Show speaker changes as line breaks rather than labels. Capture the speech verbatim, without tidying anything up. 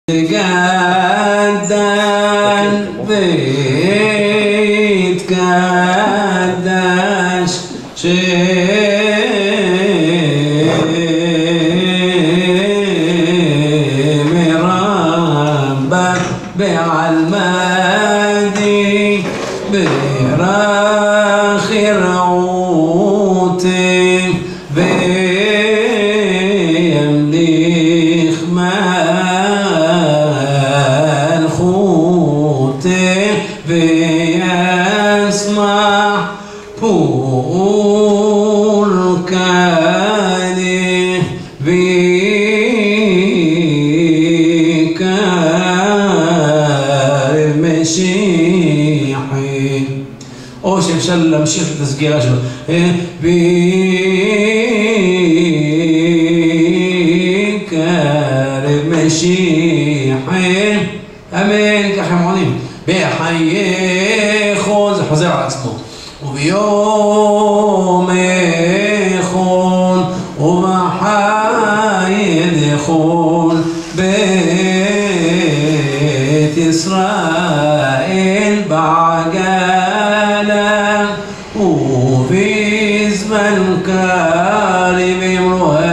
تقدم بيتقدش شيء مربك بعلمادي براخي رعوتي بيمليخ مال خوتي بيسمع بول كاني بكار مشيحي او شيف شل مشيح تسجيل اشهر بكار مشيحي امين كحمونين بحي خوز حزير على اسمه وبيوم يخون ومحايد يخون بيت إسرائيل بعجالة وفي زمن كارم يمروها